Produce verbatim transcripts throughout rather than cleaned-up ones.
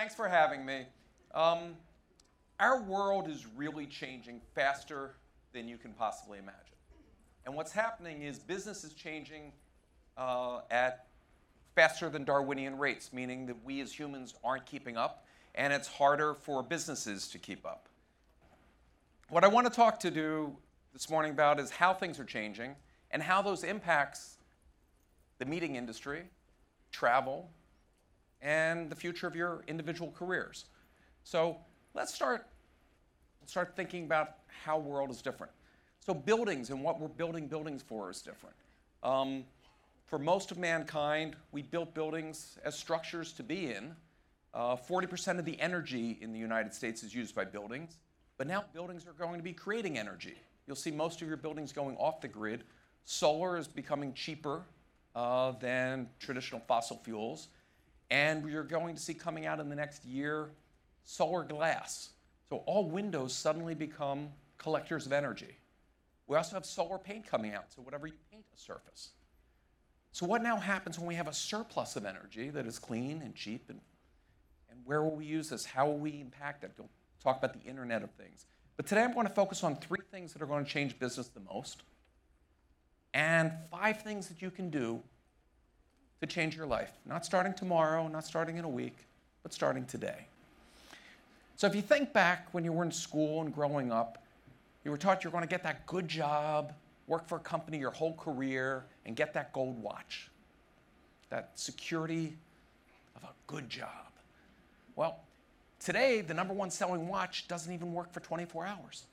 thanks for having me. Um, our world is really changing faster than you can possibly imagine. And what's happening is business is changing uh, at faster than Darwinian rates, meaning that we as humans aren't keeping up, and it's harder for businesses to keep up. What I want to talk to do this morning about is how things are changing and how those impacts the meeting industry, travel, and the future of your individual careers. So let's start, start thinking about how the world is different. So buildings and what we're building buildings for is different. Um, for most of mankind, we built buildings as structures to be in. Uh, forty percent of the energy in the United States is used by buildings, but now buildings are going to be creating energy. You'll see most of your buildings going off the grid. Solar is becoming cheaper uh, than traditional fossil fuels. And you're going to see coming out in the next year solar glass. So all windows suddenly become collectors of energy. We also have solar paint coming out, so whatever you paint a surface. So what now happens when we have a surplus of energy that is clean and cheap, and, and where will we use this? How will we impact it? We'll talk about the Internet of Things. But today I'm going to focus on three things that are going to change business the most, and five things that you can do to change your life. Not starting tomorrow, not starting in a week, but starting today. So if you think back when you were in school and growing up, you were taught you're going to get that good job, work for a company your whole career, and get that gold watch. That security of a good job. Well, today, the number one selling watch doesn't even work for twenty-four hours.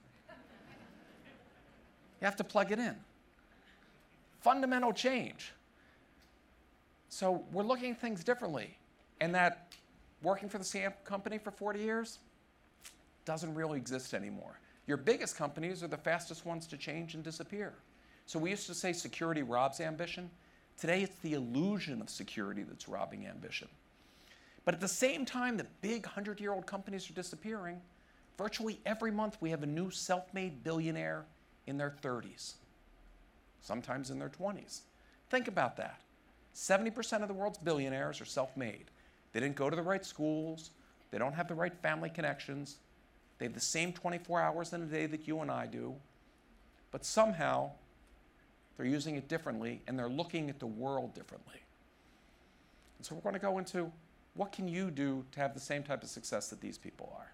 You have to plug it in. Fundamental change. So we're looking at things differently. And that working for the same company for forty years doesn't really exist anymore. Your biggest companies are the fastest ones to change and disappear. So we used to say security robs ambition. Today it's the illusion of security that's robbing ambition. But at the same time that big hundred-year-old companies are disappearing, virtually every month we have a new self-made billionaire in their thirties, sometimes in their twenties. Think about that. seventy percent of the world's billionaires are self-made. They didn't go to the right schools. They don't have the right family connections. They have the same twenty-four hours in a day that you and I do. But somehow, they're using it differently, and they're looking at the world differently. And so we're going to go into what can you do to have the same type of success that these people are.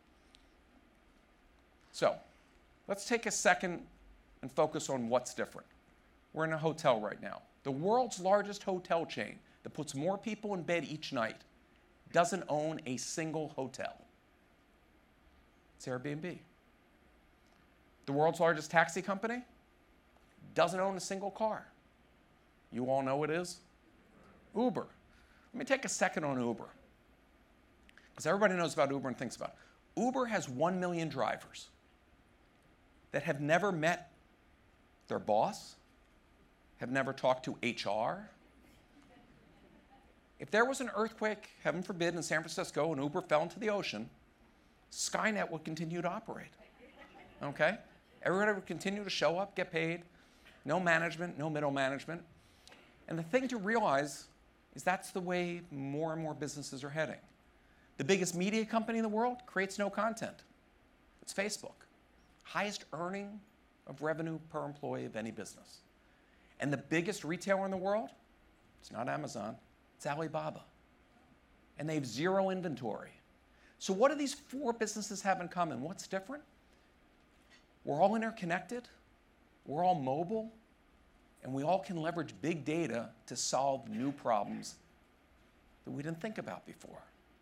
So let's take a second and focus on what's different. We're in a hotel right now. The world's largest hotel chain that puts more people in bed each night doesn't own a single hotel. It's Airbnb. The world's largest taxi company doesn't own a single car. You all know what it is? Uber. Let me take a second on Uber, because everybody knows about Uber and thinks about it. Uber has one million drivers that have never met their boss, have never talked to H R. If there was an earthquake, heaven forbid, in San Francisco and Uber fell into the ocean, Skynet would continue to operate, okay? Everybody would continue to show up, get paid, no management, no middle management. And the thing to realize is that's the way more and more businesses are heading. The biggest media company in the world creates no content. It's Facebook. Highest earning of revenue per employee of any business. And the biggest retailer in the world, it's not Amazon, it's Alibaba. And they have zero inventory. So what do these four businesses have in common? What's different? We're all interconnected, we're all mobile, and we all can leverage big data to solve new problems that we didn't think about before.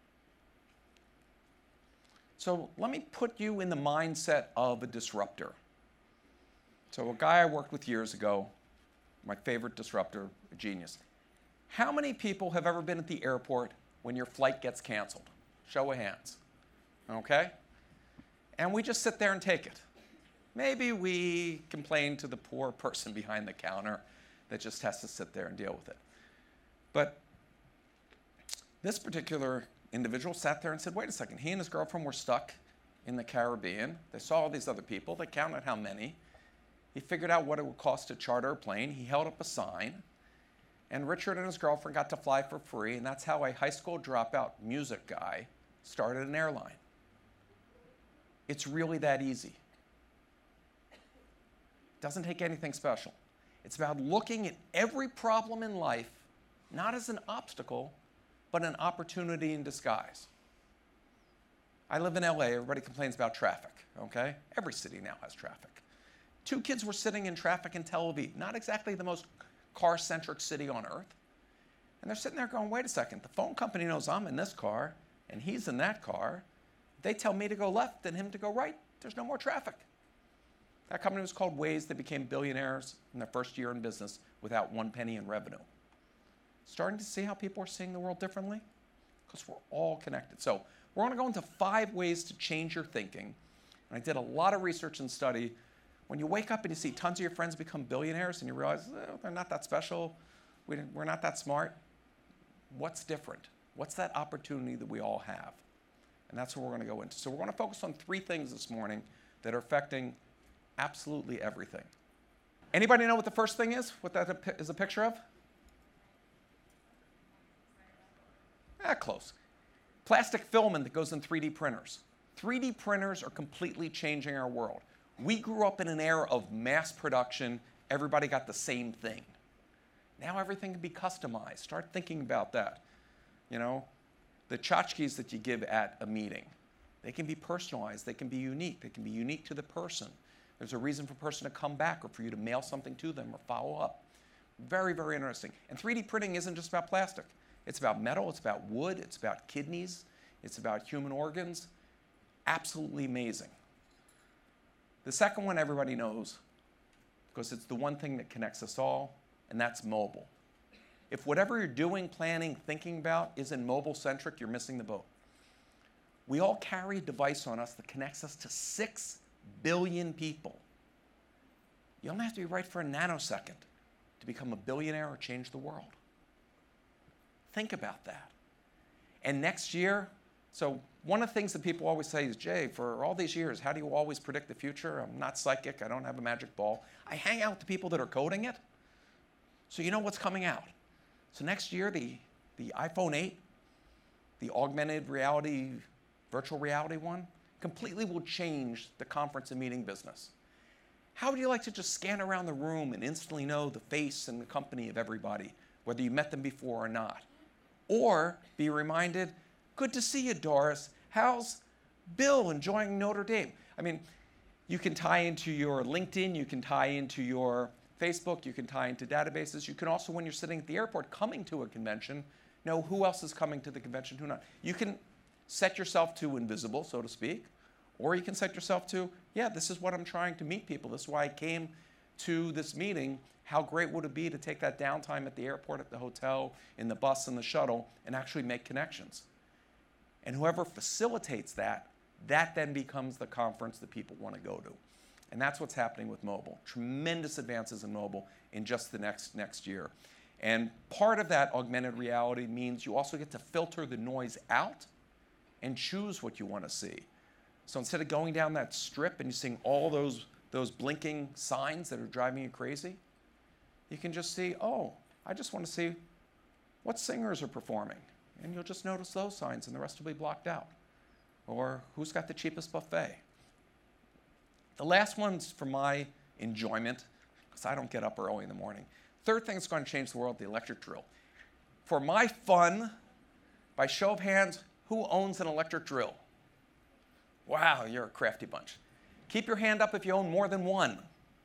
So let me put you in the mindset of a disruptor. So a guy I worked with years ago, my favorite disruptor, a genius. How many people have ever been at the airport when your flight gets canceled? Show of hands, okay? And we just sit there and take it. Maybe we complain to the poor person behind the counter that just has to sit there and deal with it. But this particular individual sat there and said, wait a second, he and his girlfriend were stuck in the Caribbean. They saw all these other people. They counted how many. He figured out what it would cost to charter a plane. He held up a sign. And Richard and his girlfriend got to fly for free. And that's how a high school dropout music guy started an airline. It's really that easy. Doesn't take anything special. It's about looking at every problem in life, not as an obstacle, but an opportunity in disguise. I live in L A, everybody complains about traffic, okay? Every city now has traffic. Two kids were sitting in traffic in Tel Aviv, not exactly the most car-centric city on earth. And they're sitting there going, wait a second, the phone company knows I'm in this car, and he's in that car. They tell me to go left and him to go right. There's no more traffic. That company was called Waze. They became billionaires in their first year in business without one penny in revenue. Starting to see how people are seeing the world differently? Because we're all connected. So we're going to go into five ways to change your thinking. And I did a lot of research and study. When you wake up and you see tons of your friends become billionaires and you realize oh, they're not that special, we we're not that smart, what's different? What's that opportunity that we all have? And that's what we're going to go into. So we're going to focus on three things this morning that are affecting absolutely everything. Anybody know what the first thing is? What that is a picture of? Ah, close. Plastic filament that goes in three D printers. three D printers are completely changing our world. We grew up in an era of mass production. Everybody got the same thing. Now everything can be customized. Start thinking about that. You know, the tchotchkes that you give at a meeting, they can be personalized. They can be unique. They can be unique to the person. There's a reason for a person to come back or for you to mail something to them or follow up. Very, very interesting. And three D printing isn't just about plastic. It's about metal. It's about wood. It's about kidneys. It's about human organs. Absolutely amazing. The second one everybody knows, because it's the one thing that connects us all, and that's mobile. If whatever you're doing, planning, thinking about isn't mobile-centric, you're missing the boat. We all carry a device on us that connects us to six billion people. You only have to be right for a nanosecond to become a billionaire or change the world. Think about that. And next year, so one of the things that people always say is, Jay, for all these years, how do you always predict the future? I'm not psychic. I don't have a magic ball. I hang out with the people that are coding it. So you know what's coming out. So next year, the, the iPhone eight, the augmented reality, virtual reality one, completely will change the conference and meeting business. How would you like to just scan around the room and instantly know the face and the company of everybody, whether you met them before or not? Or be reminded, good to see you, Doris. How's Bill enjoying Notre Dame? I mean, you can tie into your LinkedIn, you can tie into your Facebook, you can tie into databases. You can also, when you're sitting at the airport coming to a convention, know who else is coming to the convention, who not. You can set yourself to invisible, so to speak, or you can set yourself to, yeah, this is what I'm trying to meet people. This is why I came to this meeting. How great would it be to take that downtime at the airport, at the hotel, in the bus, in the shuttle, and actually make connections? And whoever facilitates that, that then becomes the conference that people want to go to. And that's what's happening with mobile. Tremendous advances in mobile in just the next, next year. And part of that augmented reality means you also get to filter the noise out and choose what you want to see. So instead of going down that strip and you're seeing all those, those blinking signs that are driving you crazy, you can just see, oh, I just want to see what singers are performing. And you'll just notice those signs and the rest will be blocked out. Or who's got the cheapest buffet. The last one's for my enjoyment, because I don't get up early in the morning. Third thing that's going to change the world, the electric drill. For my fun, by show of hands, who owns an electric drill? Wow, you're a crafty bunch. Keep your hand up if you own more than one.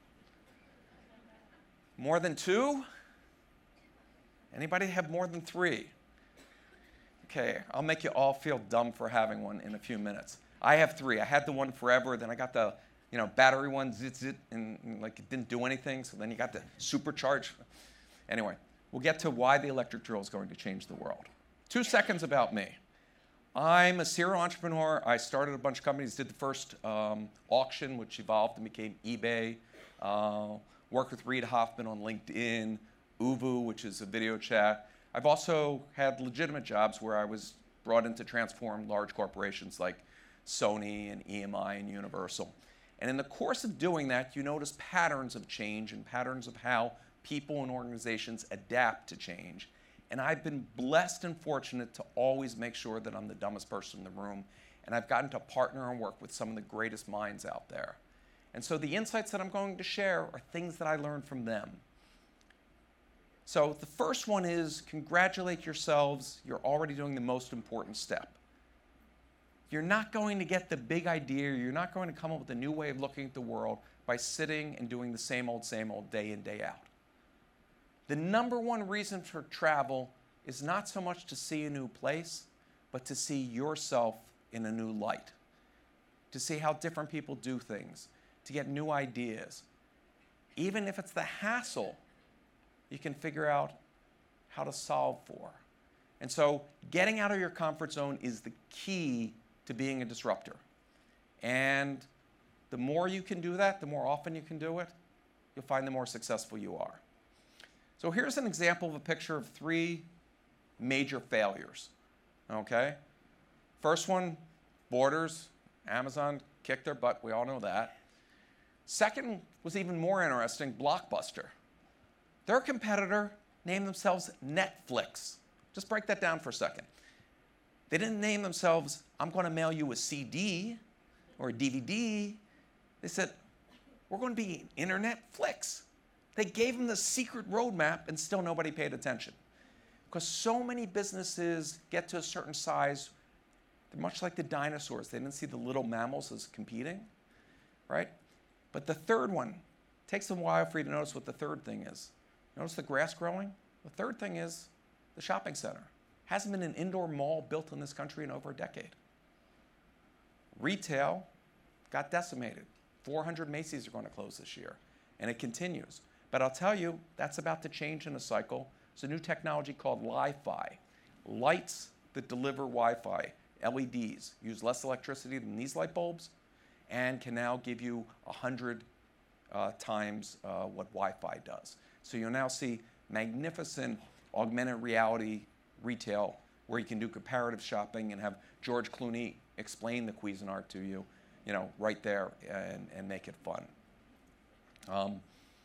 More than two? Anybody have more than three? Okay, I'll make you all feel dumb for having one in a few minutes. I have three. I had the one forever, then I got the you know, battery one, zit, zit, and, and like it didn't do anything, so then you got the supercharge. Anyway, we'll get to why the electric drill is going to change the world. Two seconds about me. I'm a serial entrepreneur. I started a bunch of companies, did the first um, auction, which evolved and became eBay. Uh, worked with Reid Hoffman on LinkedIn, Uvu, which is a video chat. I've also had legitimate jobs where I was brought in to transform large corporations like Sony and E M I and Universal. And in the course of doing that, you notice patterns of change and patterns of how people and organizations adapt to change. And I've been blessed and fortunate to always make sure that I'm the dumbest person in the room. And I've gotten to partner and work with some of the greatest minds out there. And so the insights that I'm going to share are things that I learned from them. So the first one is congratulate yourselves. You're already doing the most important step. You're not going to get the big idea. You're not going to come up with a new way of looking at the world by sitting and doing the same old, same old day in, day out. The number one reason for travel is not so much to see a new place, but to see yourself in a new light, to see how different people do things, to get new ideas. Even if it's the hassle, you can figure out how to solve for. And so getting out of your comfort zone is the key to being a disruptor. And the more you can do that, the more often you can do it, you'll find the more successful you are. So here's an example of a picture of three major failures, okay? First one, Borders. Amazon kicked their butt, we all know that. Second was even more interesting, Blockbuster. Their competitor named themselves Netflix. Just break that down for a second. They didn't name themselves, I'm going to mail you a C D or a D V D. They said, we're going to be Internet Flix. They gave them the secret roadmap and still nobody paid attention. Because so many businesses get to a certain size, they're much like the dinosaurs. They didn't see the little mammals as competing, right? But the third one, takes a while for you to notice what the third thing is. Notice the grass growing? The third thing is the shopping center. Hasn't been an indoor mall built in this country in over a decade. Retail got decimated. four hundred Macy's are going to close this year, and it continues. But I'll tell you, that's about to change in a cycle. It's a new technology called Li-Fi. Lights that deliver Wi-Fi, L E Ds, use less electricity than these light bulbs, and can now give you one hundred uh, times uh, what Wi-Fi does. So you'll now see magnificent augmented reality retail where you can do comparative shopping and have George Clooney explain the Cuisinart to you, you know, right there and, and make it fun. Um,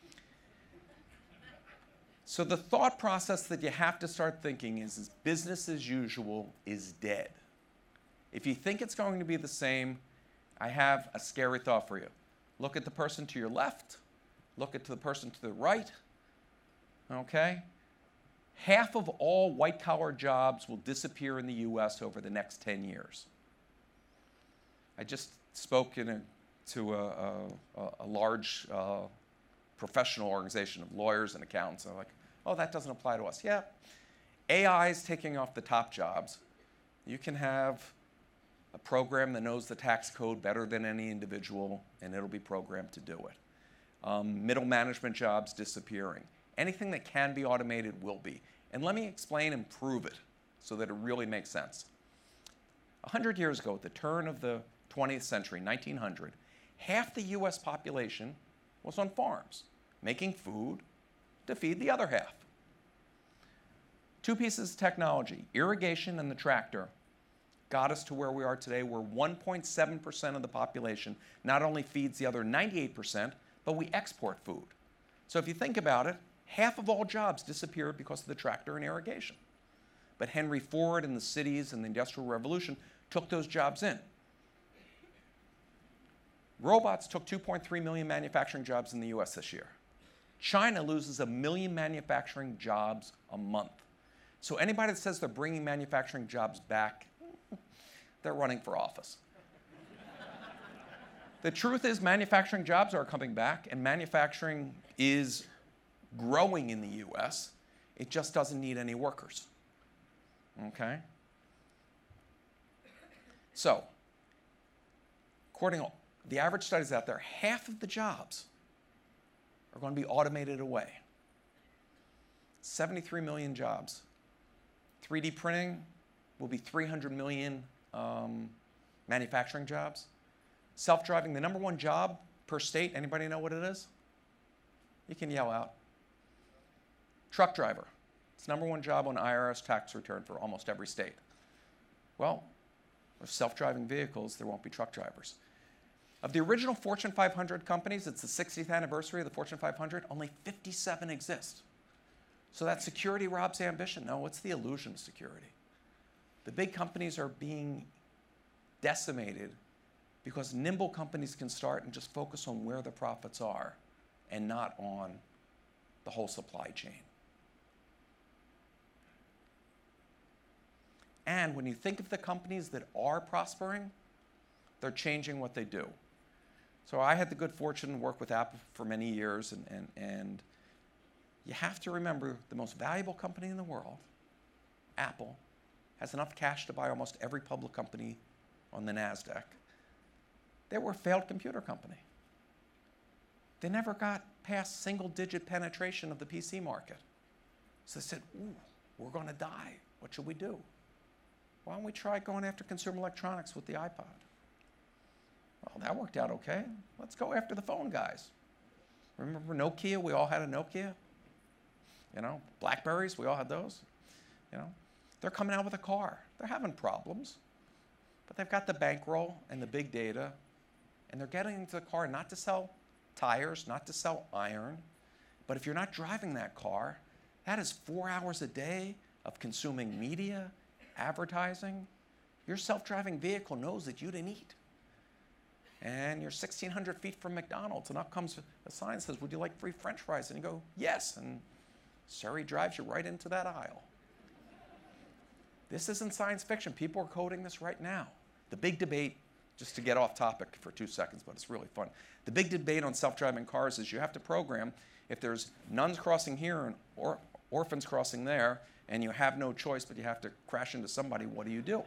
so the thought process that you have to start thinking is, is business as usual is dead. If you think it's going to be the same, I have a scary thought for you. Look at the person to your left. Look at the person to the right. Okay? Half of all white-collar jobs will disappear in the U S over the next ten years. I just spoke in a, to a, a, a large uh, professional organization of lawyers and accountants. They're like, oh, that doesn't apply to us. Yeah, A I is taking off the top jobs. You can have a program that knows the tax code better than any individual, and it'll be programmed to do it. Um, middle management jobs disappearing. Anything that can be automated will be. And let me explain and prove it so that it really makes sense. A hundred years ago, at the turn of the twentieth century, nineteen hundred, half the U S population was on farms, making food to feed the other half. Two pieces of technology, irrigation and the tractor, got us to where we are today, where one point seven percent of the population not only feeds the other ninety-eight percent, but we export food. So if you think about it, half of all jobs disappeared because of the tractor and irrigation. But Henry Ford and the cities and the Industrial Revolution took those jobs in. Robots took two point three million manufacturing jobs in the U S this year. China loses a million manufacturing jobs a month. So anybody that says they're bringing manufacturing jobs back, they're running for office. The truth is manufacturing jobs are coming back, and manufacturing is growing in the U S. It just doesn't need any workers. Okay? So, according to the average studies out there, half of the jobs are going to be automated away. seventy-three million jobs. three D printing will be three hundred million um, manufacturing jobs. Self-driving, the number one job per state, anybody know what it is? You can yell out. Truck driver. It's number one job on I R S tax return for almost every state. Well, with self-driving vehicles, there won't be truck drivers. Of the original Fortune five hundred companies, it's the sixtieth anniversary of the Fortune five hundred, only fifty-seven exist. So that security robs ambition? No, it's the illusion of security. The big companies are being decimated because nimble companies can start and just focus on where the profits are and not on the whole supply chain. And when you think of the companies that are prospering, they're changing what they do. So I had the good fortune to work with Apple for many years, and, and, and you have to remember the most valuable company in the world, Apple, has enough cash to buy almost every public company on the NASDAQ. They were a failed computer company. They never got past single-digit penetration of the P C market. So they said, ooh, we're going to die. What should we do? Why don't we try going after consumer electronics with the iPod? Well, that worked out okay. Let's go after the phone guys. Remember Nokia? We all had a Nokia. You know, Blackberries, we all had those. You know, they're coming out with a car. They're having problems, but they've got the bankroll and the big data, and they're getting into the car not to sell tires, not to sell iron, but if you're not driving that car, that is four hours a day of consuming media, advertising. Your self-driving vehicle knows that you didn't eat. And you're sixteen hundred feet from McDonald's, and up comes a sign that says, would you like free French fries? And you go, yes. And Siri drives you right into that aisle. This isn't science fiction. People are coding this right now. The big debate, just to get off topic for two seconds, but it's really fun. The big debate on self-driving cars is you have to program, if there's nuns crossing here and or orphans crossing there, and you have no choice but you have to crash into somebody, what do you do?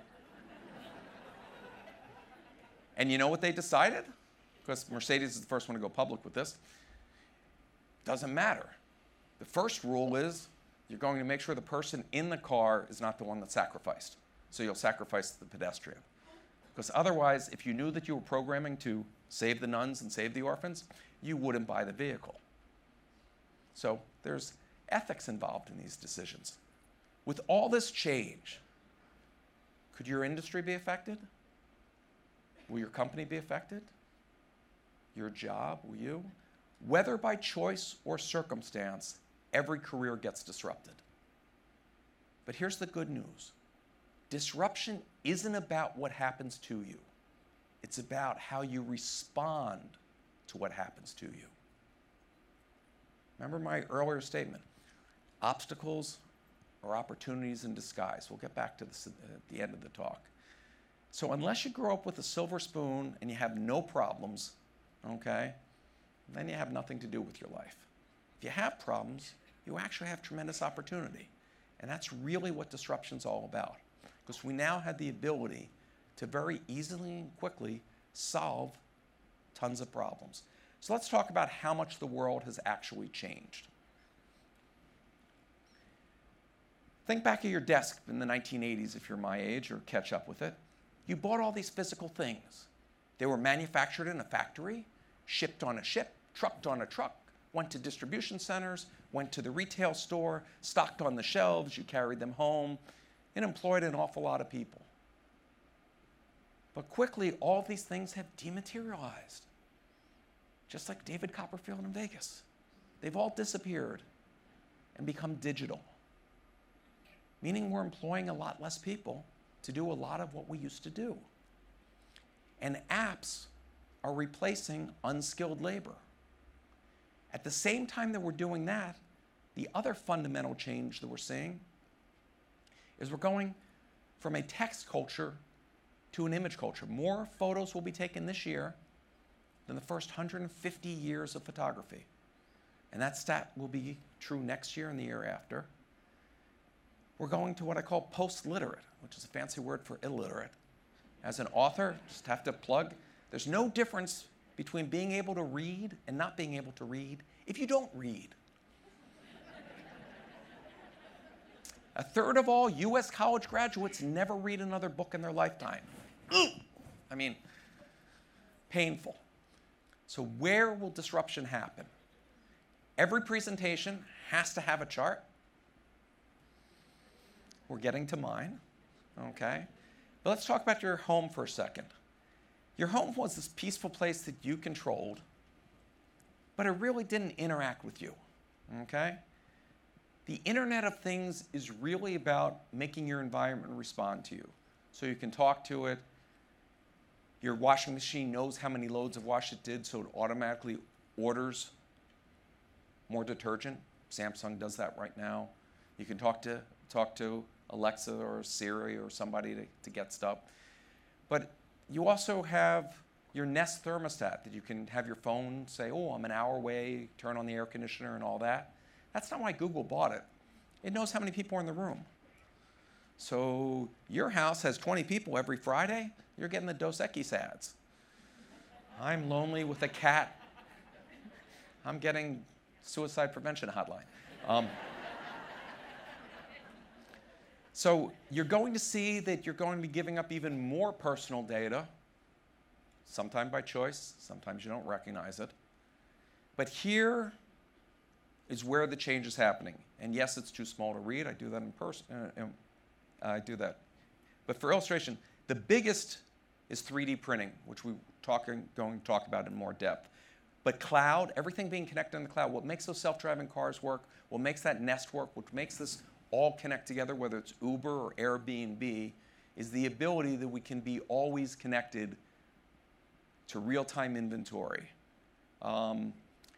And you know what they decided? Because Mercedes is the first one to go public with this. Doesn't matter. The first rule is you're going to make sure the person in the car is not the one that's sacrificed. So you'll sacrifice the pedestrian. Because otherwise, if you knew that you were programming to save the nuns and save the orphans, you wouldn't buy the vehicle. So there's ethics involved in these decisions. With all this change, could your industry be affected? Will your company be affected? Your job, will you? Whether by choice or circumstance, every career gets disrupted. But here's the good news. Disruption isn't about what happens to you. It's about how you respond to what happens to you. Remember my earlier statement. Obstacles are opportunities in disguise. We'll get back to this at the end of the talk. So unless you grow up with a silver spoon and you have no problems, okay, then you have nothing to do with your life. If you have problems, you actually have tremendous opportunity. And that's really what disruption's all about. Because we now have the ability to very easily and quickly solve tons of problems. So let's talk about how much the world has actually changed. Think back at your desk in the nineteen eighties if you're my age or catch up with it. You bought all these physical things. They were manufactured in a factory, shipped on a ship, trucked on a truck, went to distribution centers, went to the retail store, stocked on the shelves, you carried them home. It employed an awful lot of people. But quickly, all these things have dematerialized. Just like David Copperfield in Vegas. They've all disappeared and become digital. Meaning we're employing a lot less people to do a lot of what we used to do. And apps are replacing unskilled labor. At the same time that we're doing that, the other fundamental change that we're seeing is we're going from a text culture to an image culture. More photos will be taken this year than the first one hundred fifty years of photography. And that stat will be true next year and the year after. We're going to what I call post-literate, which is a fancy word for illiterate. As an author, just have to plug, there's no difference between being able to read and not being able to read if you don't read. A third of all U S college graduates never read another book in their lifetime. Ooh! I mean, painful. So where will disruption happen? Every presentation has to have a chart. We're getting to mine, okay? But let's talk about your home for a second. Your home was this peaceful place that you controlled, but it really didn't interact with you, okay? The Internet of Things is really about making your environment respond to you. So you can talk to it. Your washing machine knows how many loads of wash it did, so it automatically orders more detergent. Samsung does that right now. You can talk to, talk to Alexa or Siri or somebody to, to get stuff. But you also have your Nest thermostat that you can have your phone say, oh, I'm an hour away, turn on the air conditioner and all that. That's not why Google bought it. It knows how many people are in the room. So your house has twenty people every Friday, you're getting the Dos Equis ads. I'm lonely with a cat. I'm getting suicide prevention hotline. Um, so you're going to see that you're going to be giving up even more personal data, sometimes by choice, sometimes you don't recognize it. But here is where the change is happening. And yes, it's too small to read. I do that in person. Uh, uh, I do that. But for illustration, the biggest is three D printing, which we're talking, going to talk about in more depth. But cloud, everything being connected in the cloud, what makes those self-driving cars work, what makes that Nest work, what makes this all connect together, whether it's Uber or Airbnb, is the ability that we can be always connected to real-time inventory. Um,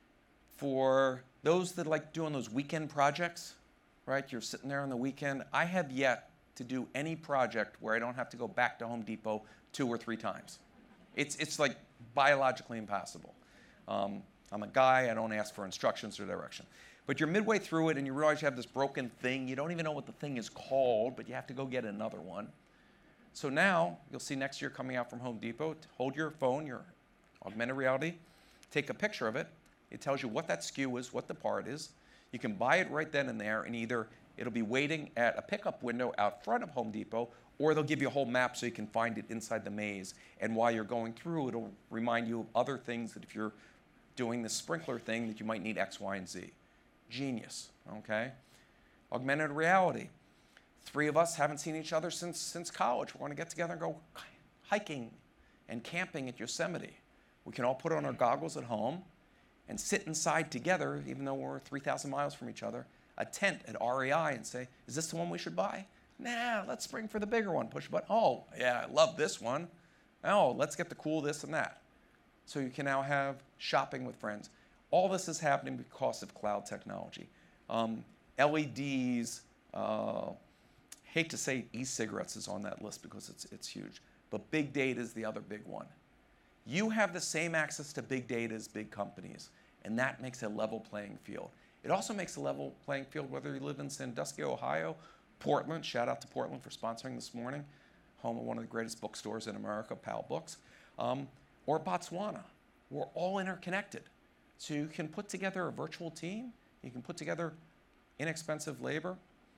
for those that like doing those weekend projects, right? You're sitting there on the weekend. I have yet to do any project where I don't have to go back to Home Depot two or three times. It's, it's like biologically impossible. Um, I'm a guy, I don't ask for instructions or direction. But you're midway through it and you realize you have this broken thing. You don't even know what the thing is called, but you have to go get another one. So now, you'll see next year coming out from Home Depot, hold your phone, your augmented reality, take a picture of it. It tells you what that S K U is, what the part is. You can buy it right then and there, and either it'll be waiting at a pickup window out front of Home Depot, or they'll give you a whole map so you can find it inside the maze. And while you're going through, it'll remind you of other things that if you're doing the sprinkler thing, that you might need X, Y, and Z. Genius, okay? Augmented reality. Three of us haven't seen each other since, since college. We're going to get together and go hiking and camping at Yosemite. We can all put on our goggles at home and sit inside together, even though we're three thousand miles from each other, a tent at R E I and say, is this the one we should buy? Nah, let's spring for the bigger one. Push a button. Oh, yeah, I love this one. Oh, let's get the cool this and that. So you can now have shopping with friends. All this is happening because of cloud technology. Um, L E Ds, uh, hate to say e-cigarettes is on that list because it's, it's huge, but big data is the other big one. You have the same access to big data as big companies, and that makes a level playing field. It also makes a level playing field whether you live in Sandusky, Ohio, Portland, shout out to Portland for sponsoring this morning, home of one of the greatest bookstores in America, Powell Books, um, or Botswana. We're all interconnected. So you can put together a virtual team, you can put together inexpensive labor.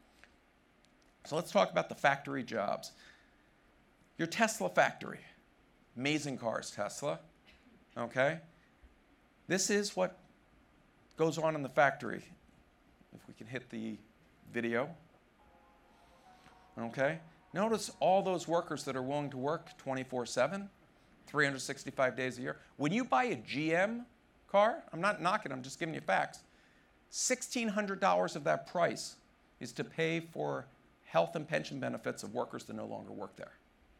So let's talk about the factory jobs. Your Tesla factory, amazing cars, Tesla, okay? This is what goes on in the factory. If we can hit the video, okay? Notice all those workers that are willing to work twenty-four seven, three hundred sixty-five days a year. When you buy a G M car, I'm not knocking, I'm just giving you facts, sixteen hundred dollars of that price is to pay for health and pension benefits of workers that no longer work there.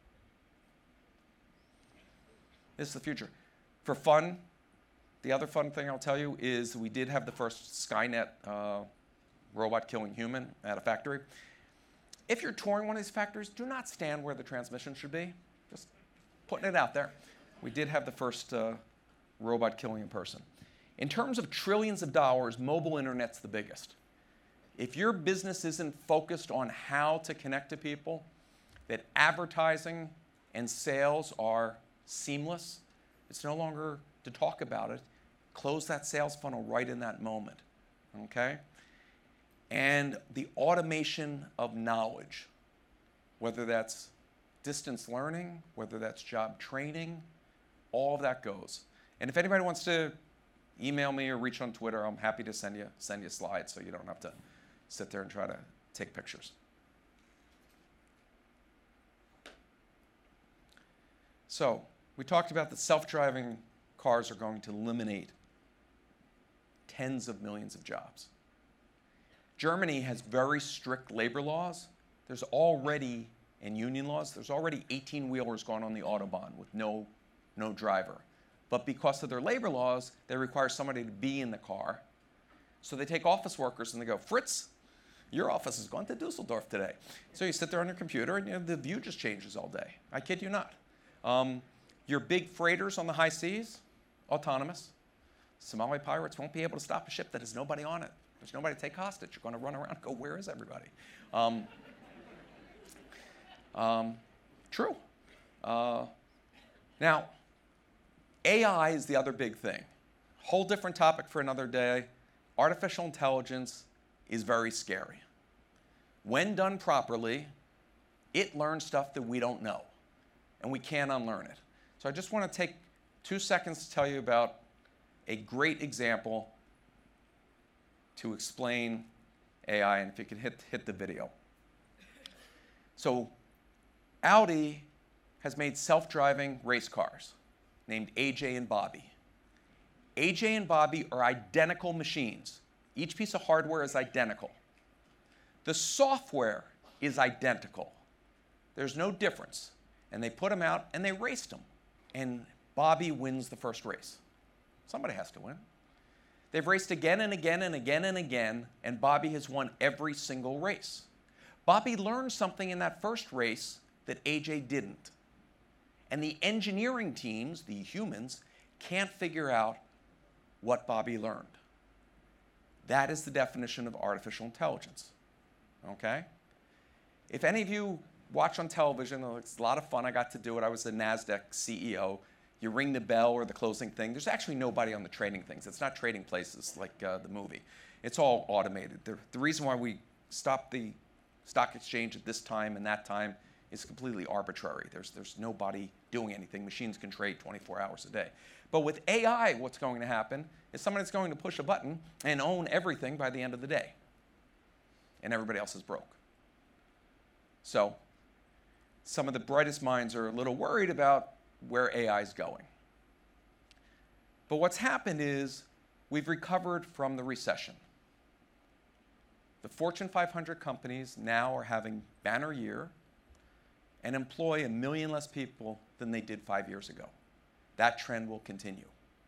This is the future. For fun, the other fun thing I'll tell you is we did have the first Skynet uh, robot killing human at a factory. If you're touring one of these factories, do not stand where the transmission should be. Just putting it out there. We did have the first uh, robot killing a person. In terms of trillions of dollars, mobile internet's the biggest. If your business isn't focused on how to connect to people, that advertising and sales are seamless, it's no longer to talk about it. Close that sales funnel right in that moment, okay? And the automation of knowledge, whether that's distance learning, whether that's job training, all of that goes. And if anybody wants to email me or reach on Twitter, I'm happy to send you, send you slides so you don't have to sit there and try to take pictures. So we talked about that self-driving cars are going to eliminate tens of millions of jobs. Germany has very strict labor laws. There's already, and union laws, there's already eighteen-wheelers going on the Autobahn with no, no driver. But because of their labor laws, they require somebody to be in the car. So they take office workers and they go, Fritz, your office is going to Dusseldorf today. So you sit there on your computer and you know, the view just changes all day. I kid you not. Um, your big freighters on the high seas, autonomous. Somali pirates won't be able to stop a ship that has nobody on it. There's nobody to take hostage. You're going to run around and go, where is everybody? Um, um, true. Uh, now, A I is the other big thing. Whole different topic for another day. Artificial intelligence is very scary. When done properly, it learns stuff that we don't know, and we can't unlearn it. So I just want to take two seconds to tell you about a great example to explain A I, and if you could hit, hit the video. So Audi has made self-driving race cars named A J and Bobby. A J and Bobby are identical machines. Each piece of hardware is identical. The software is identical. There's no difference. And they put them out and they raced them. And Bobby wins the first race. Somebody has to win. They've raced again and again and again and again, and Bobby has won every single race. Bobby learned something in that first race that A J didn't. And the engineering teams, the humans, can't figure out what Bobby learned. That is the definition of artificial intelligence, okay? If any of you watch on television, it's a lot of fun, I got to do it, I was the NASDAQ C E O. You ring the bell or the closing thing. There's actually nobody on the trading things. It's not trading places like uh, the movie. It's all automated. The, the reason why we stopped the stock exchange at this time and that time is completely arbitrary. There's, there's nobody doing anything. Machines can trade twenty-four hours a day. But with A I, what's going to happen is somebody's going to push a button and own everything by the end of the day. And everybody else is broke. So some of the brightest minds are a little worried about where A I is going. But what's happened is we've recovered from the recession. The Fortune five hundred companies now are having banner year and employ a million less people than they did five years ago. That trend will continue.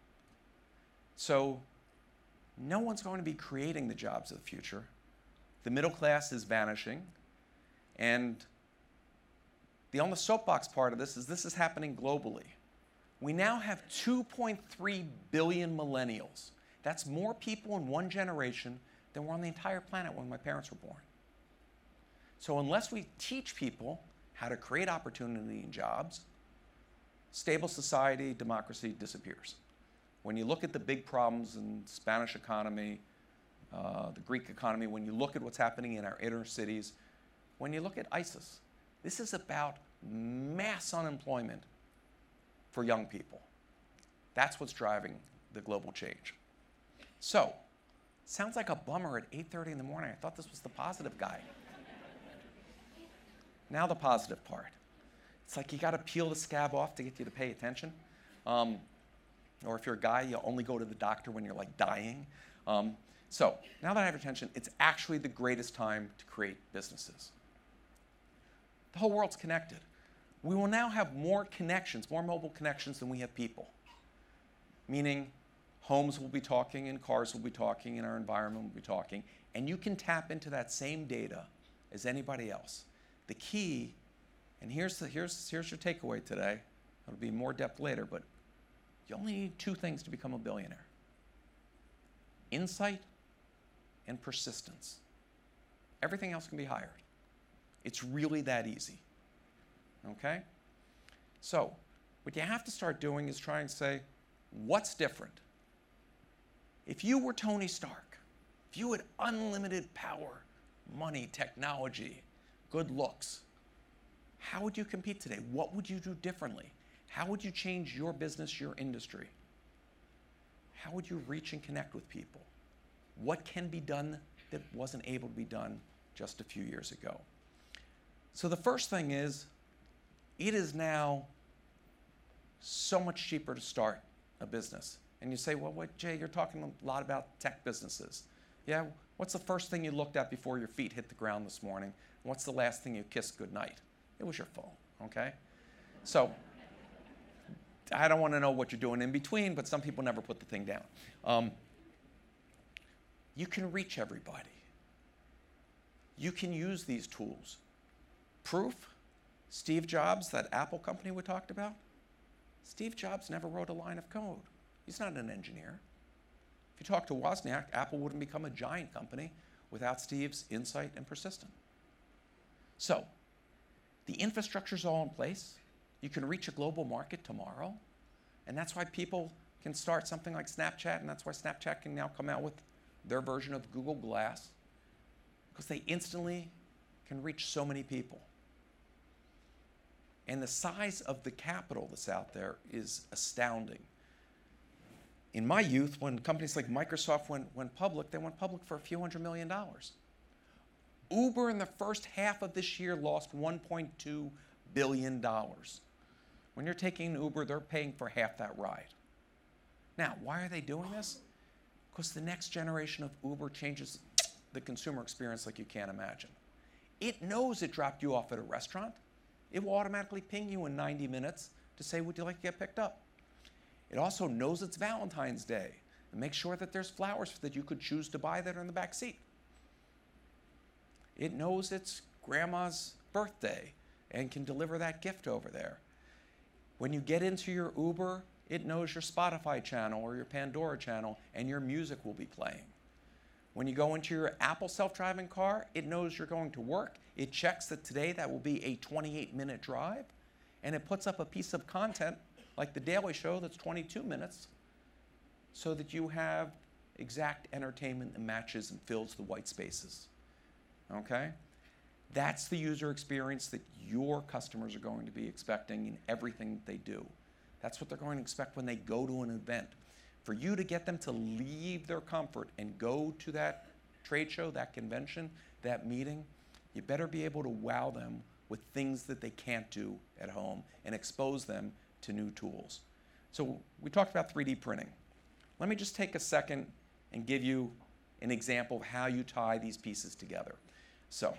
So no one's going to be creating the jobs of the future. The middle class is vanishing. And the on the soapbox part of this is this is happening globally. We now have two point three billion millennials. That's more people in one generation than were on the entire planet when my parents were born. So unless we teach people how to create opportunity and jobs, stable society, democracy disappears. When you look at the big problems in the Spanish economy, uh, the Greek economy, when you look at what's happening in our inner cities, when you look at ISIS, this is about mass unemployment for young people. That's what's driving the global change. So, sounds like a bummer at eight thirty in the morning. I thought this was the positive guy. Now the positive part. It's like you got to peel the scab off to get you to pay attention. Um, or if you're a guy, you only go to the doctor when you're like dying. Um, so, now that I have your attention, it's actually the greatest time to create businesses. The whole world's connected. We will now have more connections, more mobile connections than we have people. Meaning homes will be talking and cars will be talking and our environment will be talking. And you can tap into that same data as anybody else. The key, and here's, the, here's, here's your takeaway today. It'll be more depth later, but you only need two things to become a billionaire. Insight and persistence. Everything else can be hired. It's really that easy, okay? So what you have to start doing is try and say, what's different? If you were Tony Stark, if you had unlimited power, money, technology, good looks, how would you compete today? What would you do differently? How would you change your business, your industry? How would you reach and connect with people? What can be done that wasn't able to be done just a few years ago? So the first thing is, it is now so much cheaper to start a business. And you say, well, what, Jay, you're talking a lot about tech businesses. Yeah, what's the first thing you looked at before your feet hit the ground this morning? What's the last thing you kissed goodnight? It was your phone, okay? So I don't want to know what you're doing in between, but some people never put the thing down. Um, you can reach everybody. You can use these tools. Proof, Steve Jobs, that Apple company we talked about, Steve Jobs never wrote a line of code. He's not an engineer. If you talk to Wozniak, Apple wouldn't become a giant company without Steve's insight and persistence. So, the infrastructure's all in place. You can reach a global market tomorrow. And that's why people can start something like Snapchat, and that's why Snapchat can now come out with their version of Google Glass, because they instantly can reach so many people. And the size of the capital that's out there is astounding. In my youth, when companies like Microsoft went, went public, they went public for a few hundred million dollars. Uber in the first half of this year lost one point two billion dollars. When you're taking Uber, they're paying for half that ride. Now, why are they doing this? Because the next generation of Uber changes the consumer experience like you can't imagine. It knows it dropped you off at a restaurant. It will automatically ping you in ninety minutes to say, would you like to get picked up? It also knows it's Valentine's Day and makes sure that there's flowers that you could choose to buy that are in the back seat. It knows it's grandma's birthday and can deliver that gift over there. When you get into your Uber, it knows your Spotify channel or your Pandora channel, and your music will be playing. When you go into your Apple self-driving car, it knows you're going to work. It checks that today that will be a twenty-eight minute drive, and it puts up a piece of content like The Daily Show that's twenty-two minutes, so that you have exact entertainment that matches and fills the white spaces. Okay? That's the user experience that your customers are going to be expecting in everything that they do. That's what they're going to expect when they go to an event. For you to get them to leave their comfort and go to that trade show, that convention, that meeting, you better be able to wow them with things that they can't do at home and expose them to new tools. So we talked about three D printing. Let me just take a second and give you an example of how you tie these pieces together. So,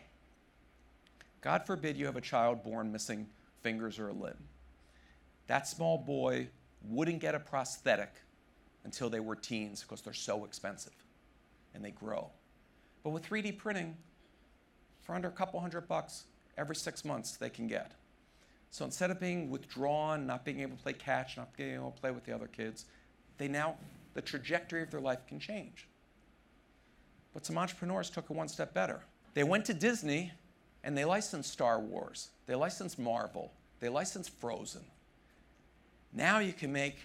God forbid you have a child born missing fingers or a limb. That small boy wouldn't get a prosthetic until they were teens because they're so expensive and they grow. But with three D printing, for under a couple hundred bucks, every six months they can get. So instead of being withdrawn, not being able to play catch, not being able to play with the other kids, they now, the trajectory of their life can change. But some entrepreneurs took it one step better. They went to Disney and they licensed Star Wars. They licensed Marvel. They licensed Frozen. Now you can make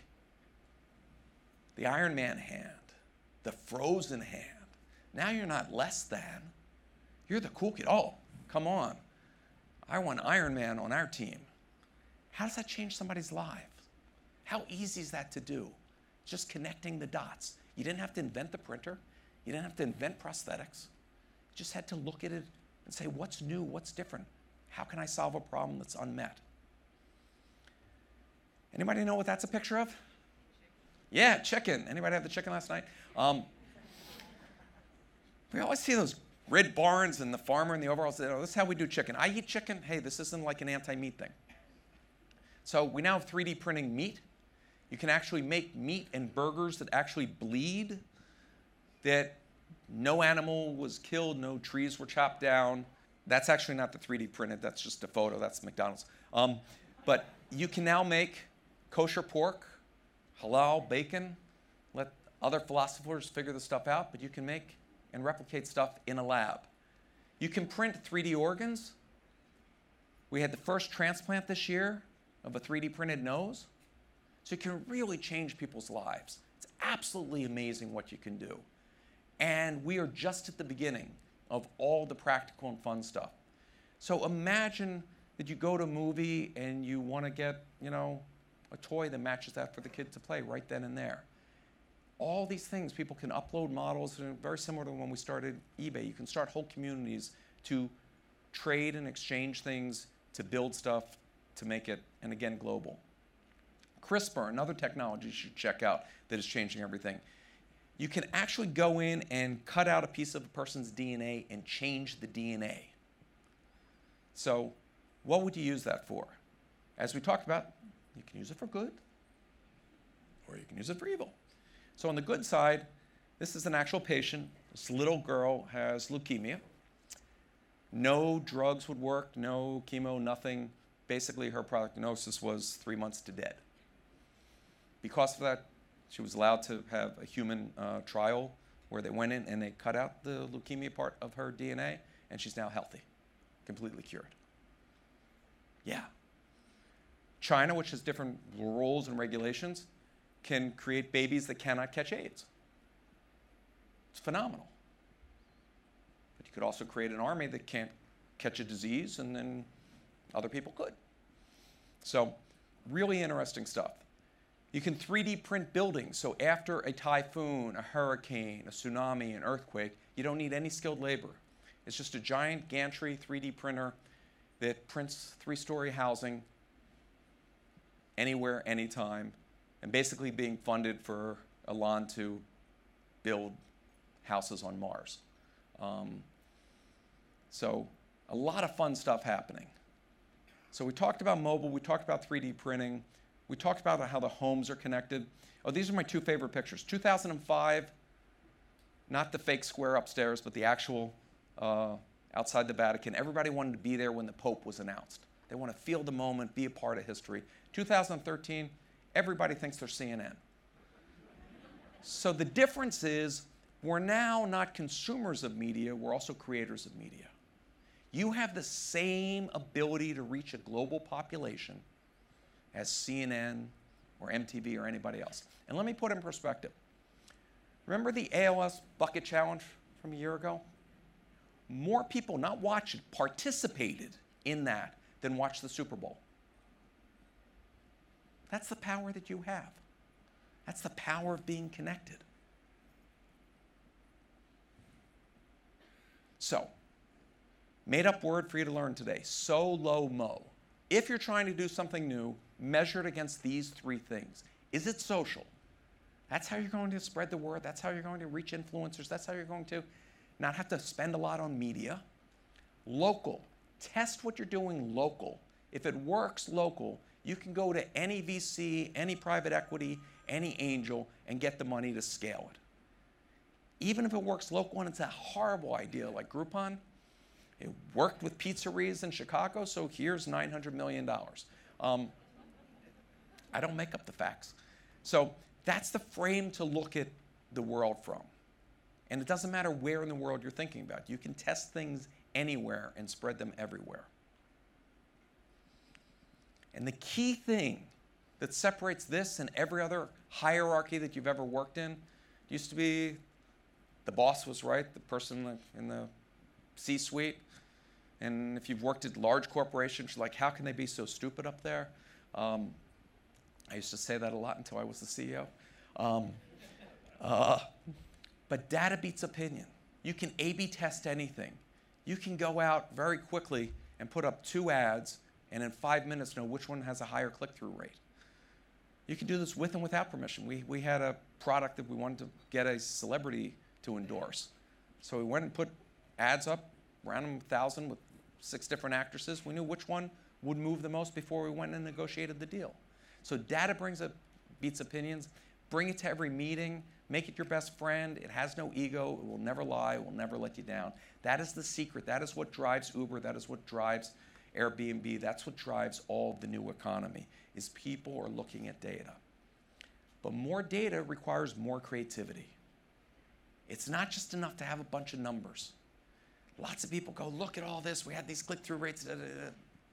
the Iron Man hand, the Frozen hand. Now you're not less than. You're the cool kid. Oh, come on. I want Iron Man on our team. How does that change somebody's life? How easy is that to do? Just connecting the dots. You didn't have to invent the printer. You didn't have to invent prosthetics. You just had to look at it and say, what's new? What's different? How can I solve a problem that's unmet? Anybody know what that's a picture of? Yeah, chicken. Anybody have the chicken last night? Um, we always see those red barns and the farmer and the overalls say, oh, this is how we do chicken. I eat chicken. Hey, this isn't like an anti-meat thing. So we now have three D printing meat. You can actually make meat and burgers that actually bleed, that no animal was killed, no trees were chopped down. That's actually not the three D printed. That's just a photo. That's McDonald's. Um, but you can now make kosher pork, halal bacon. Let other philosophers figure this stuff out, but you can make and replicate stuff in a lab. You can print three D organs. We had the first transplant this year of a three D printed nose. So you can really change people's lives. It's absolutely amazing what you can do. And we are just at the beginning of all the practical and fun stuff. So imagine that you go to a movie and you want to get, you know, a toy that matches that for the kid to play right then and there. All these things, people can upload models, and very similar to when we started eBay. You can start whole communities to trade and exchange things, to build stuff, to make it, and again, global. CRISPR, another technology you should check out that is changing everything. you can actually go in and cut out a piece of a person's D N A and change the D N A. So what would you use that for? As we talked about, you can use it for good, or you can use it for evil. So on the good side, this is an actual patient. This little girl has leukemia. No drugs would work, no chemo, nothing. Basically, her prognosis was three months to dead. Because of that, she was allowed to have a human uh, trial where they went in and they cut out the leukemia part of her D N A, and she's now healthy, completely cured. Yeah. China, which has different rules and regulations, can create babies that cannot catch AIDS. It's phenomenal. But you could also create an army that can't catch a disease, and then other people could. So really interesting stuff. You can three D print buildings. So after a typhoon, a hurricane, a tsunami, an earthquake, you don't need any skilled labor. It's just a giant gantry three D printer that prints three-story housing anywhere, anytime, and basically being funded for Elon to build houses on Mars. Um, so a lot of fun stuff happening. So we talked about mobile, we talked about three D printing, we talked about how the homes are connected. Oh, these are my two favorite pictures. two thousand five, not the fake square upstairs, but the actual uh, outside the Vatican. Everybody wanted to be there when the Pope was announced. They want to feel the moment, be a part of history. two thousand thirteen, everybody thinks they're C N N. So the difference is we're now not consumers of media, we're also creators of media. You have the same ability to reach a global population as C N N or M T V or anybody else. And let me put it in perspective. Remember the A L S bucket challenge from a year ago? More people not watched it, participated in that than watched the Super Bowl. That's the power that you have. That's the power of being connected. So, made up word for you to learn today, SOLOMO. If you're trying to do something new, measure it against these three things. Is it social? That's how you're going to spread the word. That's how you're going to reach influencers. That's how you're going to not have to spend a lot on media. Local. Test what you're doing local. If it works local, you can go to any V C, any private equity, any angel, and get the money to scale it. Even if it works local and it's a horrible idea like Groupon, it worked with pizzerias in Chicago, so here's nine hundred million dollars. Um, I don't make up the facts. So that's the frame to look at the world from. And it doesn't matter where in the world you're thinking about. You can test things anywhere and spread them everywhere. And the key thing that separates this and every other hierarchy that you've ever worked in used to be the boss was right, the person in the C-suite. And if you've worked at large corporations, you're like, how can they be so stupid up there? Um, I used to say that a lot until I was the C E O. Um, uh, but data beats opinion. You can A B test anything. You can go out very quickly and put up two ads and in five minutes know which one has a higher click-through rate. You can do this with and without permission. We, we had a product that we wanted to get a celebrity to endorse. So we went and put ads up, random one thousand with six different actresses. We knew which one would move the most before we went and negotiated the deal. So data brings up, beats opinions. Bring it to every meeting. Make it your best friend. It has no ego. It will never lie. It will never let you down. That is the secret. That is what drives Uber. That is what drives Airbnb. That's what drives all of the new economy, is people are looking at data. But more data requires more creativity. It's not just enough to have a bunch of numbers. Lots of people go, look at all this. We had these click-through rates. Da, da, da.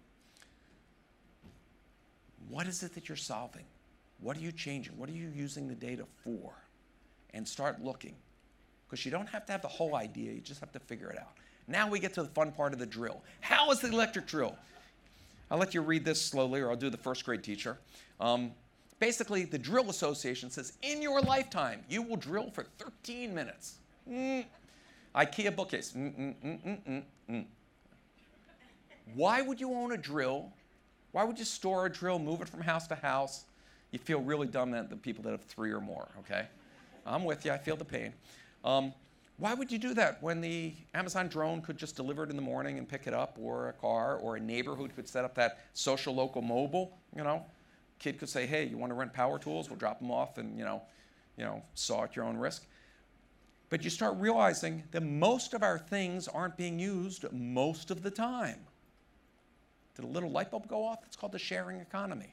What is it that you're solving? What are you changing? What are you using the data for? And start looking. Because you don't have to have the whole idea. You just have to figure it out. Now we get to the fun part of the drill. How is the electric drill? I'll let you read this slowly, or I'll do the first grade teacher. Um, basically, the Drill Association says, in your lifetime, you will drill for thirteen minutes. Mm. IKEA bookcase. Mm, mm, mm, mm, mm, mm. Why would you own a drill? Why would you store a drill, move it from house to house? You feel really dumb at the people that have three or more, okay? I'm with you. I feel the pain. Um, why would you do that when the Amazon drone could just deliver it in the morning and pick it up, or a car, or a neighborhood could set up that social local mobile, you know? Kid could say, hey, you want to rent power tools? We'll drop them off and, you know, you know, saw at your own risk. But you start realizing that most of our things aren't being used most of the time. Did a little light bulb go off? It's called the sharing economy.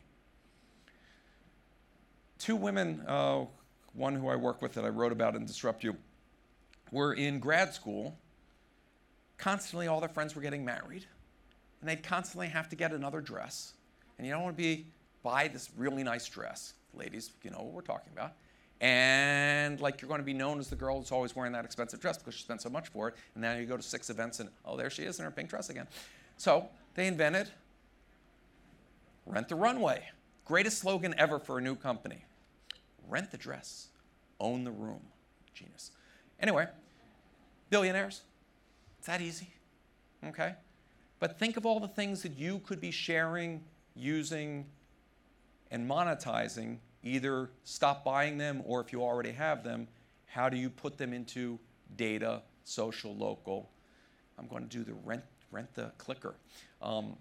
Two women, uh, one who I work with that I wrote about in Disrupt You, were in grad school. Constantly all their friends were getting married, and they'd constantly have to get another dress. And you don't want to be, buy this really nice dress. Ladies, you know what we're talking about. And like you're going to be known as the girl who's always wearing that expensive dress because she spent so much for it. And now you go to six events and, oh, there she is in her pink dress again. So they invented Rent the Runway. Greatest slogan ever for a new company. Rent the dress, own the room. Genius. Anyway, billionaires. It's that easy, okay? But think of all the things that you could be sharing, using, and monetizing. Either stop buying them, or if you already have them, how do you put them into data, social, local? I'm going to do the rent, rent the clicker. Um,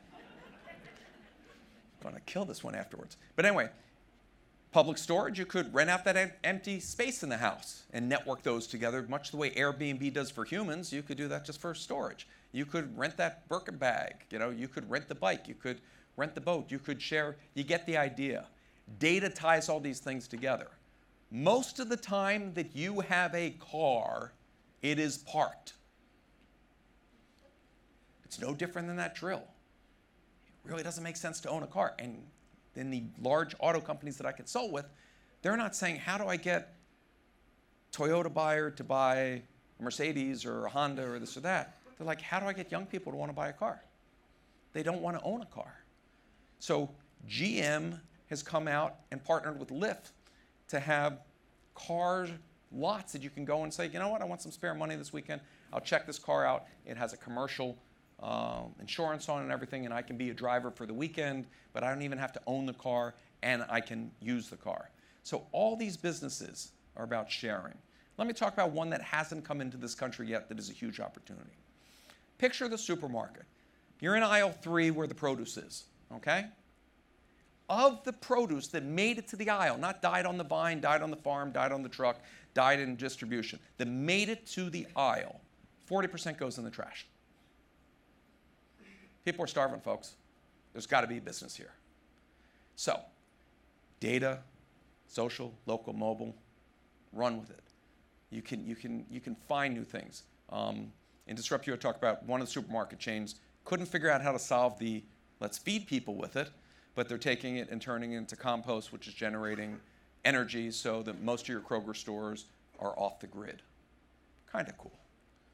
I'm going to kill this one afterwards. But anyway, public storage, you could rent out that em- empty space in the house and network those together, much the way Airbnb does for humans. You could do that just for storage. You could rent that Birkin bag. You know, you could rent the bike. You could rent the boat. You could share. You get the idea. Data ties all these things together. Most of the time that you have a car, it is parked. It's no different than that drill. It really doesn't make sense to own a car. And then the large auto companies that I consult with, they're not saying, how do I get Toyota buyer to buy a Mercedes or a Honda or this or that? They're like, how do I get young people to want to buy a car? They don't want to own a car. So G M has come out and partnered with Lyft to have car lots that you can go and say, you know what, I want some spare money this weekend. I'll check this car out. It has a commercial uh, insurance on it and everything, and I can be a driver for the weekend, but I don't even have to own the car, and I can use the car. So all these businesses are about sharing. Let me talk about one that hasn't come into this country yet that is a huge opportunity. Picture the supermarket. You're in aisle three where the produce is, okay? Of the produce that made it to the aisle, not died on the vine, died on the farm, died on the truck, died in distribution, that made it to the aisle, forty percent goes in the trash. People are starving, folks. There's got to be a business here. So, data, social, local, mobile, run with it. You can, you can, you can find new things. Um, in Disrupt You, I talked about one of the supermarket chains couldn't figure out how to solve the let's feed people with it, but they're taking it and turning it into compost, which is generating energy so that most of your Kroger stores are off the grid. Kind of cool.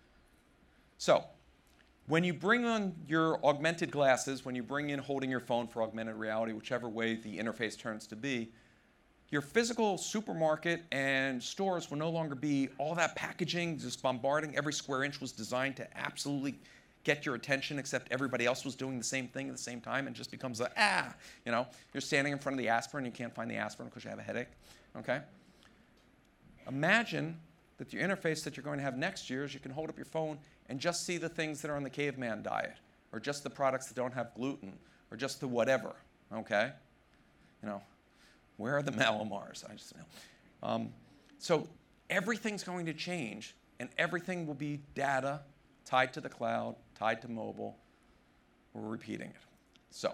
So, when you bring on your augmented glasses, when you bring in holding your phone for augmented reality, whichever way the interface turns to be, your physical supermarket and stores will no longer be all that packaging, just bombarding. Every square inch was designed to absolutely get your attention, except everybody else was doing the same thing at the same time, and just becomes a, ah, you know, you're standing in front of the aspirin, you can't find the aspirin because you have a headache, okay? Imagine that your interface that you're going to have next year is you can hold up your phone and just see the things that are on the caveman diet, or just the products that don't have gluten, or just the whatever, okay? You know, where are the Malamars? I just know. Um, so everything's going to change, and everything will be data tied to the cloud, tied to mobile. We're repeating it. So,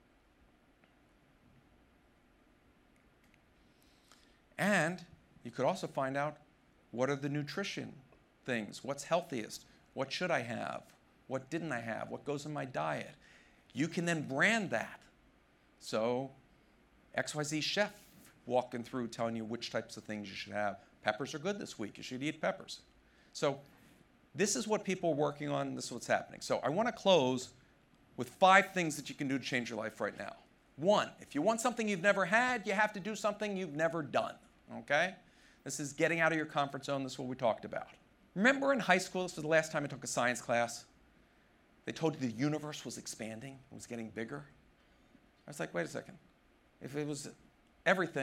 and you could also find out what are the nutrition things, what's healthiest, what should I have, what didn't I have, what goes in my diet. You can then brand that. So X Y Z chef walking through telling you which types of things you should have. Peppers are good this week. You should eat peppers. So this is what people are working on. This is what's happening. So I want to close with five things that you can do to change your life right now. One, if you want something you've never had, you have to do something you've never done, okay? This is getting out of your comfort zone. This is what we talked about. Remember in high school, this was the last time I took a science class, they told you the universe was expanding, it was getting bigger. I was like, wait a second. If it was everything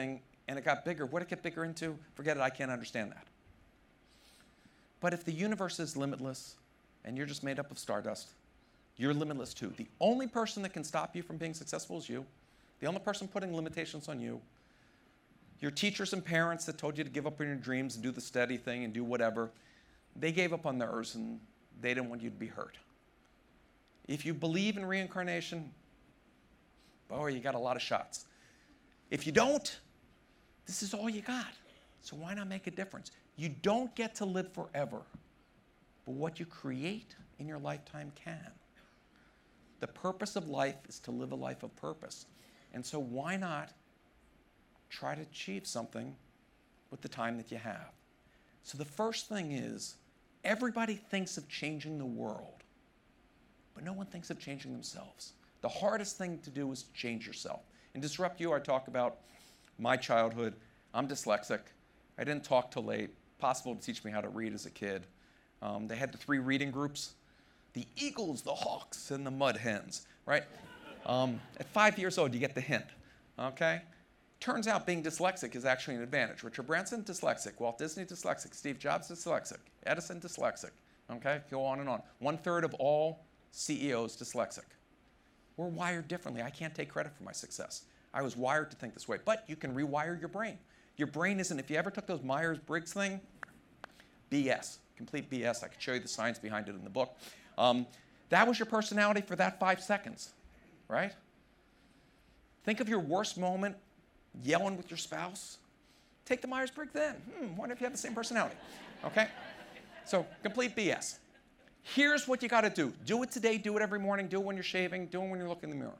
and it got bigger. What did it get bigger into? Forget it, I can't understand that. But if the universe is limitless, and you're just made up of stardust, you're limitless too. The only person that can stop you from being successful is you. The only person putting limitations on you. Your teachers and parents that told you to give up on your dreams and do the steady thing and do whatever, they gave up on theirs and they didn't want you to be hurt. If you believe in reincarnation, boy, you got a lot of shots. If you don't, this is all you got. So why not make a difference? You don't get to live forever, but what you create in your lifetime can. The purpose of life is to live a life of purpose. And so why not try to achieve something with the time that you have? So the first thing is, everybody thinks of changing the world, but no one thinks of changing themselves. The hardest thing to do is change yourself. In Disrupt You, I talk about my childhood. I'm dyslexic. I didn't talk till late. Possible to teach me how to read as a kid. Um, they had the three reading groups: the Eagles, the Hawks, and the Mud Hens, right? Um, at five years old, you get the hint, okay? Turns out being dyslexic is actually an advantage. Richard Branson, dyslexic. Walt Disney, dyslexic. Steve Jobs, dyslexic. Edison, dyslexic. Okay, go on and on. One third of all C E Os, dyslexic. We're wired differently. I can't take credit for my success. I was wired to think this way. But you can rewire your brain. Your brain isn't, if you ever took those Myers-Briggs thing, B S, complete B S. I could show you the science behind it in the book. Um, that was your personality for that five seconds, right? Think of your worst moment, yelling with your spouse. Take the Myers-Briggs then. Hmm, wonder if you have the same personality, okay? So complete B S. Here's what you got to do. Do it today, do it every morning, do it when you're shaving, do it when you're looking in the mirror.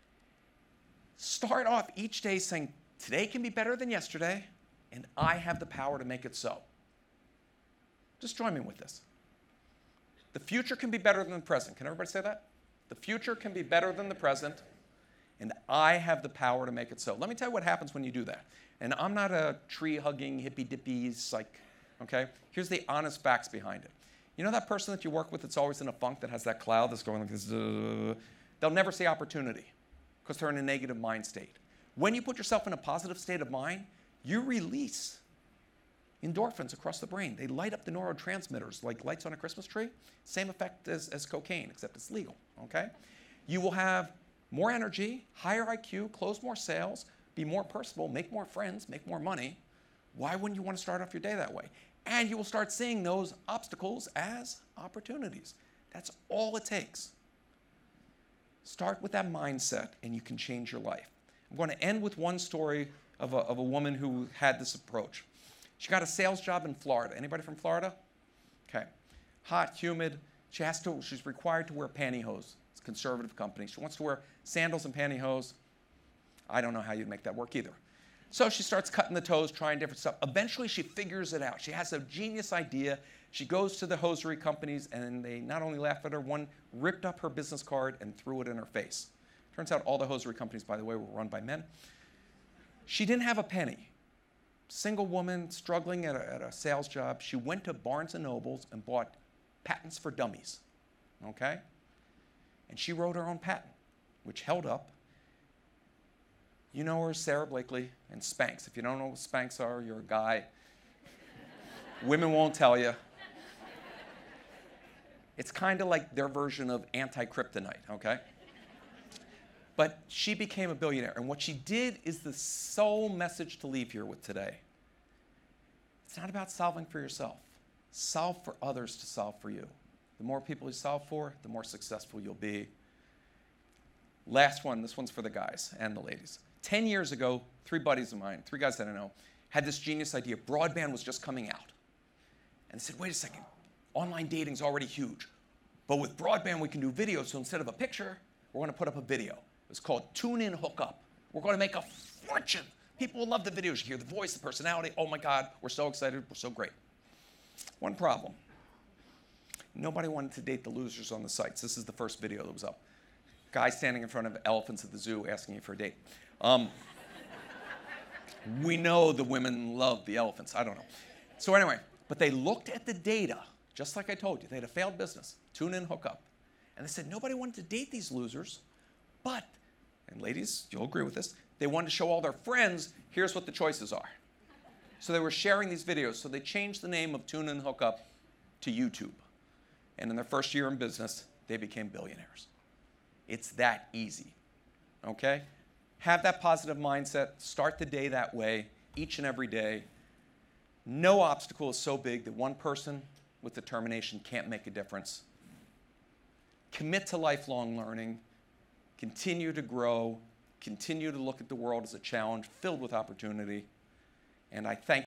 Start off each day saying, today can be better than yesterday, and I have the power to make it so. Just join me with this. The future can be better than the present. Can everybody say that? The future can be better than the present, and I have the power to make it so. Let me tell you what happens when you do that. And I'm not a tree-hugging, hippy-dippy psych, okay? Here's the honest facts behind it. You know that person that you work with that's always in a funk, that has that cloud that's going like this? Uh, they'll never see opportunity because they're in a negative mind state. When you put yourself in a positive state of mind, you release endorphins across the brain. They light up the neurotransmitters like lights on a Christmas tree. Same effect as, as cocaine, except it's legal, okay? You will have more energy, higher I Q, close more sales, be more personable, make more friends, make more money. Why wouldn't you want to start off your day that way? And you will start seeing those obstacles as opportunities. That's all it takes. Start with that mindset and you can change your life. I'm going to end with one story of a, of a woman who had this approach. She got a sales job in Florida. Anybody from Florida? Okay. Hot, humid. She has to, she's required to wear pantyhose. It's a conservative company. She wants to wear sandals and pantyhose. I don't know how you'd make that work either. So she starts cutting the toes, trying different stuff. Eventually, she figures it out. She has a genius idea. She goes to the hosiery companies, and they not only laugh at her, one ripped up her business card and threw it in her face. Turns out all the hosiery companies, by the way, were run by men. She didn't have a penny. Single woman struggling at a, at a sales job. She went to Barnes and Nobles and bought patents for dummies, okay? And she wrote her own patent, which held up. You know her as Sarah Blakely and Spanx. If you don't know what Spanx are, you're a guy. Women won't tell you. It's kind of like their version of anti-kryptonite, okay? But she became a billionaire. And what she did is the sole message to leave here with today. It's not about solving for yourself. Solve for others to solve for you. The more people you solve for, the more successful you'll be. Last one, this one's for the guys and the ladies. Ten years ago, three buddies of mine, three guys that I know, had this genius idea. Broadband was just coming out. And they said, wait a second, online dating's already huge. But with broadband, we can do video, so instead of a picture, we're going to put up a video. It's called Tune In, Hook Up. We're going to make a fortune. People will love the videos. You hear the voice, the personality. Oh my God, we're so excited. We're so great. One problem. Nobody wanted to date the losers on the sites. This is the first video that was up. Guy standing in front of elephants at the zoo asking you for a date. Um, we know the women love the elephants. I don't know. So anyway, but they looked at the data, just like I told you. They had a failed business. Tune In, Hook Up. And they said nobody wanted to date these losers. But, and ladies, you'll agree with this, They wanted to show all their friends, here's what the choices are. So they were sharing these videos. So they changed the name of Tune and Hook Up to YouTube. And in their first year in business, they became billionaires. It's that easy, okay? Have that positive mindset. Start the day that way, each and every day. No obstacle is so big that one person with determination can't make a difference. Commit to lifelong learning. Continue to grow. Continue to look at the world as a challenge filled with opportunity. And I thank